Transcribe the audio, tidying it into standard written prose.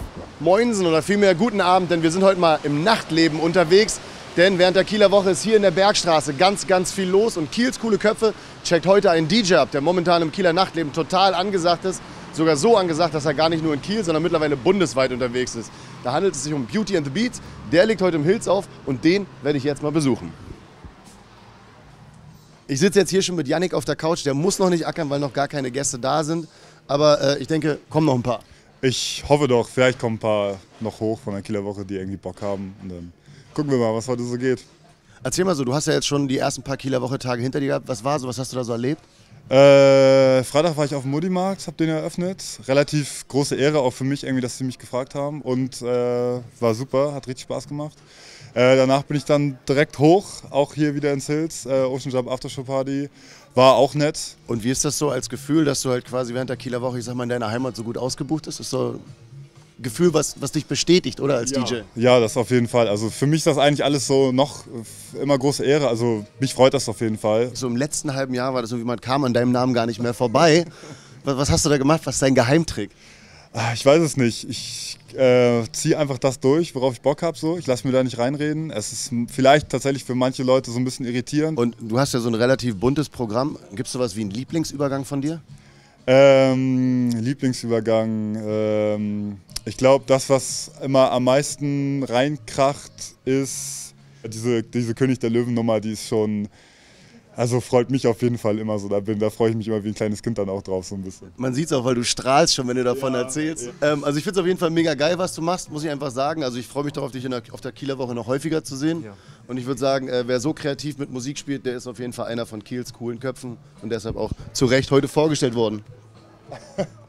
Moinsen oder vielmehr guten Abend, denn wir sind heute mal im Nachtleben unterwegs. Denn während der Kieler Woche ist hier in der Bergstraße ganz, ganz viel los. Und Kiels coole Köpfe checkt heute einen DJ ab, der momentan im Kieler Nachtleben total angesagt ist. Sogar so angesagt, dass er gar nicht nur in Kiel, sondern mittlerweile bundesweit unterwegs ist. Da handelt es sich um Beauty and the Beats. Der legt heute im Hills auf und den werde ich jetzt mal besuchen. Ich sitze jetzt hier schon mit Yannick auf der Couch. Der muss noch nicht ackern, weil noch gar keine Gäste da sind. Aber ich denke, kommen noch ein paar. Ich hoffe doch, vielleicht kommen ein paar noch hoch von der Kieler Woche, die irgendwie Bock haben. Und dann gucken wir mal, was heute so geht. Erzähl mal so, du hast ja jetzt schon die ersten paar Kieler Woche-Tage hinter dir gehabt. Was war so, was hast du da so erlebt? Freitag war ich auf dem Mudimarkt, habe den eröffnet. Relativ große Ehre auch für mich, irgendwie, dass sie mich gefragt haben. Und war super, hat richtig Spaß gemacht. Danach bin ich dann direkt hoch, auch hier wieder ins Hills, Ocean Jump Aftershow Party. War auch nett. Und wie ist das so als Gefühl, dass du halt quasi während der Kieler Woche, ich sag mal, in deiner Heimat so gut ausgebucht ist? Ist so ein Gefühl, was dich bestätigt, oder, als DJ? Ja, das auf jeden Fall. Also für mich ist das eigentlich alles so noch immer große Ehre. Also mich freut das auf jeden Fall. So im letzten halben Jahr war das so, wie man kam an deinem Namen gar nicht mehr vorbei. Was hast du da gemacht? Was ist dein Geheimtrick? Ich weiß es nicht. Ich ziehe einfach das durch, worauf ich Bock habe. So. Ich lasse mir da nicht reinreden. Es ist vielleicht tatsächlich für manche Leute so ein bisschen irritierend. Und du hast ja so ein relativ buntes Programm. Gibt es sowas wie einen Lieblingsübergang von dir? Lieblingsübergang. Ich glaube, das, was immer am meisten reinkracht, ist diese König der Löwen-Nummer, die ist schon. Also freut mich auf jeden Fall immer so, da freue ich mich immer wie ein kleines Kind dann auch drauf so ein bisschen. Man sieht es auch, weil du strahlst schon, wenn du davon erzählst. Ja. Also ich finde es auf jeden Fall mega geil, was du machst, muss ich einfach sagen. Also ich freue mich darauf, dich auf der Kieler Woche noch häufiger zu sehen. Ja. Und ich würde sagen, wer so kreativ mit Musik spielt, der ist auf jeden Fall einer von Kiels coolen Köpfen und deshalb auch zu Recht heute vorgestellt worden.